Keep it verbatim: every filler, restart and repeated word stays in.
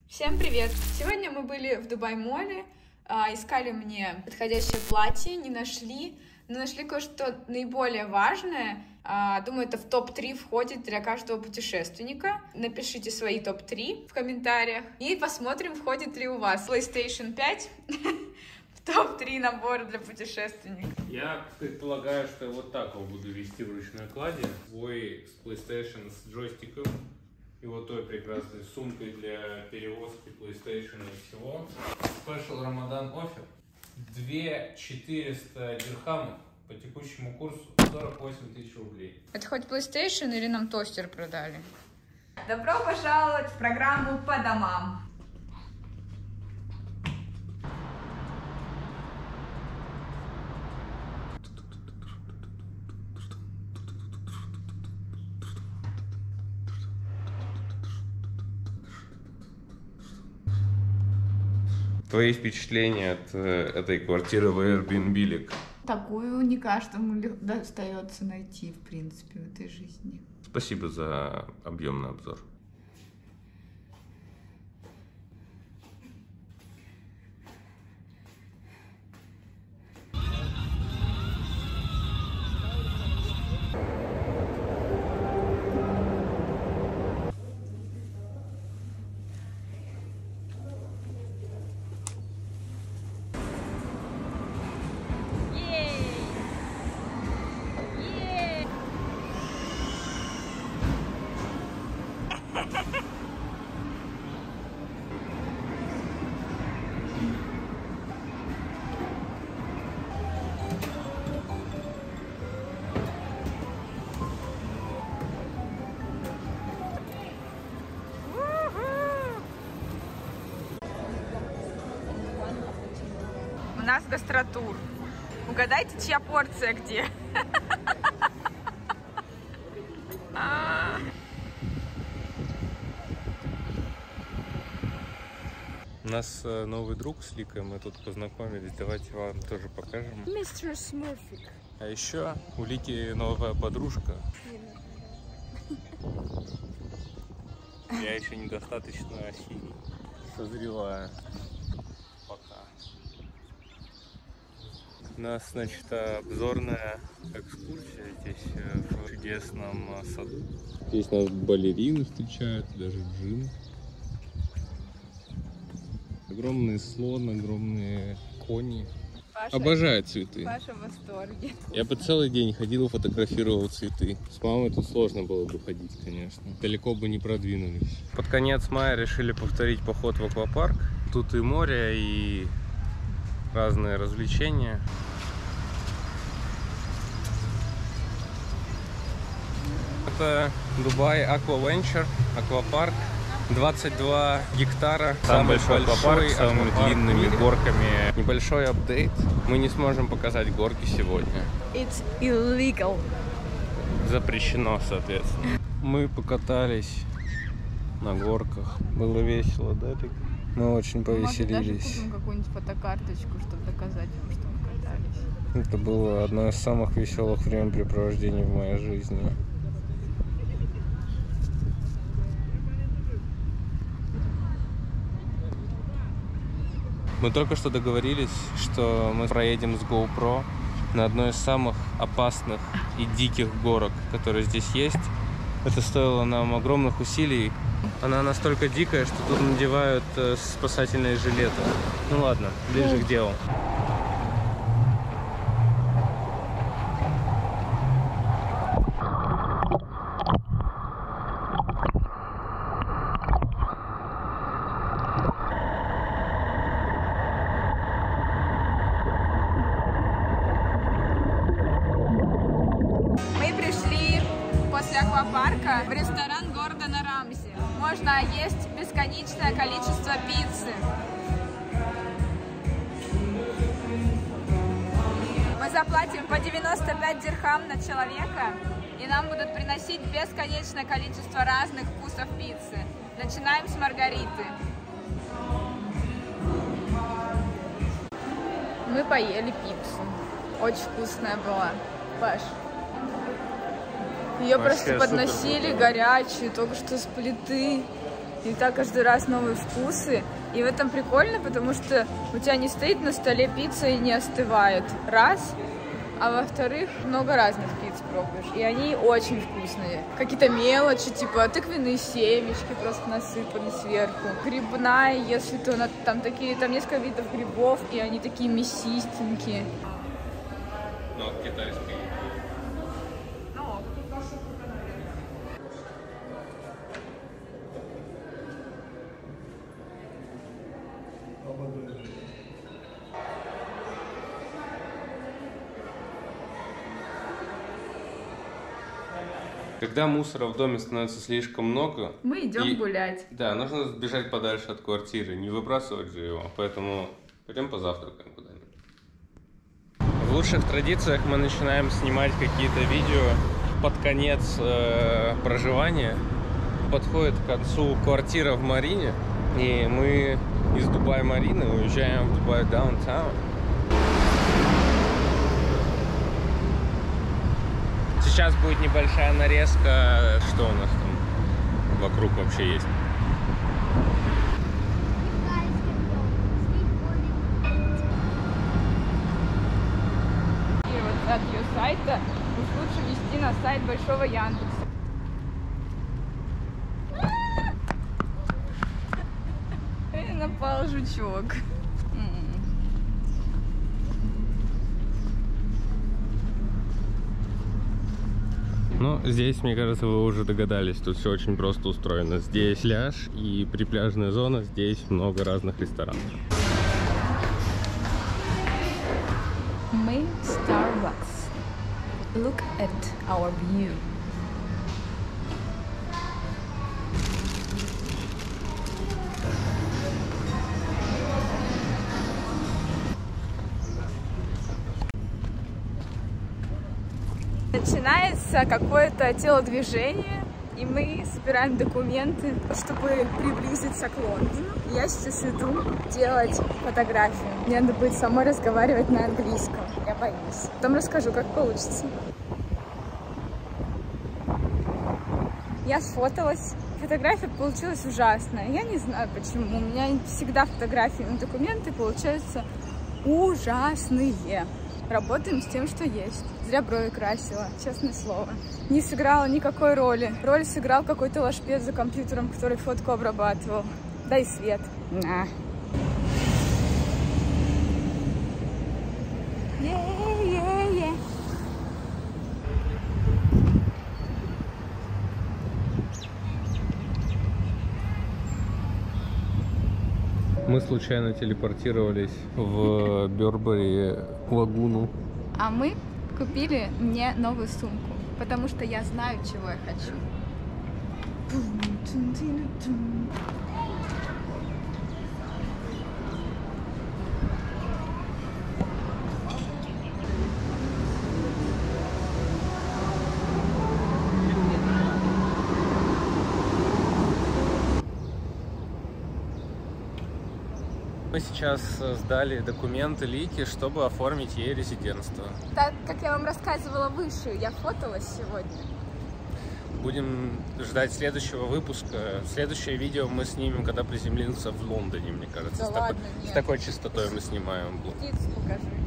Всем привет! Сегодня мы были в Дубай-моле, искали мне подходящее платье, не нашли, но нашли кое-что наиболее важное. Думаю, это в топ три входит для каждого путешественника. Напишите свои топ три в комментариях и посмотрим, входит ли у вас PlayStation пять в топ три набора для путешественников. Я предполагаю, что я вот так его буду вести в ручной кладе. Свой с PlayStation с джойстиком. И вот той прекрасной сумкой для перевозки PlayStation и всего. Special Ramadan offer. две тысячи четыреста дирхамов по текущему курсу сорок восемь тысяч рублей. Это хоть PlayStation или нам тостер продали? Добро пожаловать в программу «По домам». Твои впечатления от э, этой квартиры в Airbnb? Такую не каждому достается найти, в принципе, в этой жизни. Спасибо за объемный обзор. У нас гастротур. Угадайте, чья порция где? У нас новый друг с Ликой, мы тут познакомились, давайте вам тоже покажем. мистер Смурфик. А еще у Лики новая подружка. Я еще недостаточно синий, созреваю. Пока. У нас, значит, обзорная экскурсия здесь в чудесном саду. Здесь нас балерины встречают, даже джин. Огромный слон, огромные кони. Паша, Обожаю цветы. Паша в восторге. Я бы целый день ходил, фотографировал цветы. С мамой тут сложно было бы ходить, конечно. Далеко бы не продвинулись. Под конец мая решили повторить поход в аквапарк. Тут и море, и разные развлечения. Это Дубай Аквавенчер, аквапарк. двадцать два гектара, самый большой аквапарк с самыми длинными горками. Небольшой апдейт. Мы не сможем показать горки сегодня. It's illegal. Запрещено, соответственно. Мы покатались на горках. Было весело, да, Лик? Мы очень повеселились. Может, даже купим какую-нибудь фотокарточку, чтобы доказать вам, что мы катались. Это было одно из самых веселых времяпрепровождений в моей жизни. Мы только что договорились, что мы проедем с GoPro на одной из самых опасных и диких горок, которые здесь есть. Это стоило нам огромных усилий. Она настолько дикая, что тут надевают спасательные жилеты. Ну ладно, ближе к делу. После аквапарка в ресторан Гордона Рамзи. Можно есть бесконечное количество пиццы. Мы заплатим по девяносто пять дирхам на человека, и нам будут приносить бесконечное количество разных вкусов пиццы. Начинаем с маргариты. Мы поели пиццу. Очень вкусная была. Паш. Ее просто подносили горячую, только что с плиты. И так каждый раз новые вкусы. И в этом прикольно, потому что у тебя не стоит на столе пицца и не остывает. Раз. А во-вторых, много разных пиц пробуешь. И они очень вкусные. Какие-то мелочи, типа тыквенные семечки просто насыпаны сверху. Грибная, если то на, там такие, там несколько видов грибов, и они такие мясистенькие. Ну, от китайской. Когда мусора в доме становится слишком много... Мы идем и... гулять. Да, нужно сбежать подальше от квартиры, не выбрасывать же его. Поэтому пойдем позавтракаем куда-нибудь. В лучших традициях мы начинаем снимать какие-то видео под конец э, проживания. Подходит к концу квартира в Марине, и мы из Дубай-Марины уезжаем в Дубай Даунтаун. Сейчас будет небольшая нарезка, что у нас там вокруг вообще есть. И вот от ее сайта уж лучше вести на сайт Большого Яндекса. И напал жучок. Ну, здесь, мне кажется, вы уже догадались, тут все очень просто устроено. Здесь пляж и припляжная зона, здесь много разных ресторанов. Мы Starbucks. Look at our view. Начинается какое-то телодвижение, и мы собираем документы, чтобы приблизиться к Лондону. Я сейчас иду делать фотографию. Мне надо будет самой разговаривать на английском. Я боюсь. Потом расскажу, как получится. Я сфоталась. Фотография получилась ужасная. Я не знаю почему. У меня всегда фотографии на документы получаются ужасные. Работаем с тем, что есть. Зря брови красила, честное слово. Не сыграла никакой роли. Роль сыграл какой-то лошпец за компьютером, который фотку обрабатывал. Дай свет. На. Е-е-е. Мы случайно телепортировались в Бёрбери лагуну. А мы купили мне новую сумку, потому что я знаю, чего я хочу. Мы сейчас сдали документы Лике, чтобы оформить ей резидентство. Так, как я вам рассказывала выше, я фоталась сегодня. Будем ждать следующего выпуска. Следующее видео мы снимем, когда приземлимся в Лондоне, мне кажется. Да с, ладно, такой, нет. с такой частотой мы снимаем. Птицу покажи.